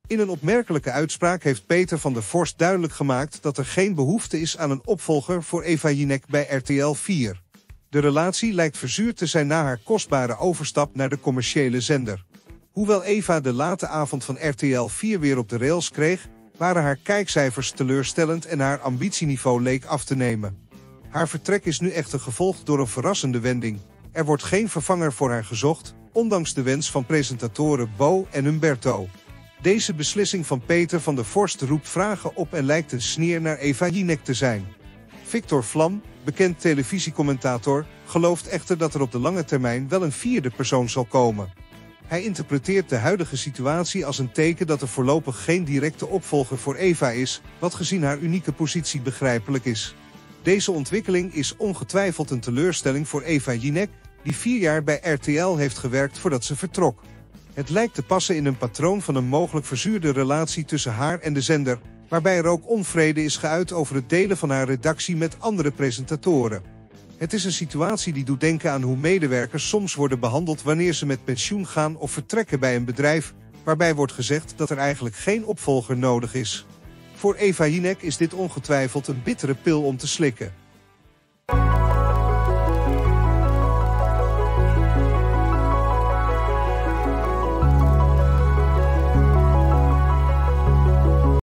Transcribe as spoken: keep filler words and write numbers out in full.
In een opmerkelijke uitspraak heeft Peter van der Vorst duidelijk gemaakt dat er geen behoefte is aan een opvolger voor Eva Jinek bij R T L vier. De relatie lijkt verzuurd te zijn na haar kostbare overstap naar de commerciële zender. Hoewel Eva de late avond van R T L vier weer op de rails kreeg, waren haar kijkcijfers teleurstellend en haar ambitieniveau leek af te nemen. Haar vertrek is nu echter gevolgd door een verrassende wending. Er wordt geen vervanger voor haar gezocht, ondanks de wens van presentatoren Bo en Humberto. Deze beslissing van Peter van der Vorst roept vragen op en lijkt een sneer naar Eva Jinek te zijn. Victor Vlam, bekend televisiecommentator, gelooft echter dat er op de lange termijn wel een vierde persoon zal komen. Hij interpreteert de huidige situatie als een teken dat er voorlopig geen directe opvolger voor Eva is, wat gezien haar unieke positie begrijpelijk is. Deze ontwikkeling is ongetwijfeld een teleurstelling voor Eva Jinek, die vier jaar bij R T L heeft gewerkt voordat ze vertrok. Het lijkt te passen in een patroon van een mogelijk verzuurde relatie tussen haar en de zender, waarbij er ook onvrede is geuit over het delen van haar redactie met andere presentatoren. Het is een situatie die doet denken aan hoe medewerkers soms worden behandeld wanneer ze met pensioen gaan of vertrekken bij een bedrijf, waarbij wordt gezegd dat er eigenlijk geen opvolger nodig is. Voor Eva Jinek is dit ongetwijfeld een bittere pil om te slikken.